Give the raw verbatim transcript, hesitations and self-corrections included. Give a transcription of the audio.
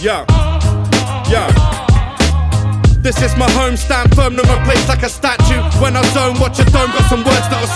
Yeah, yeah. This is my home, stand firm, no my place like a statue. When I zone, watch a dome, got some words that'll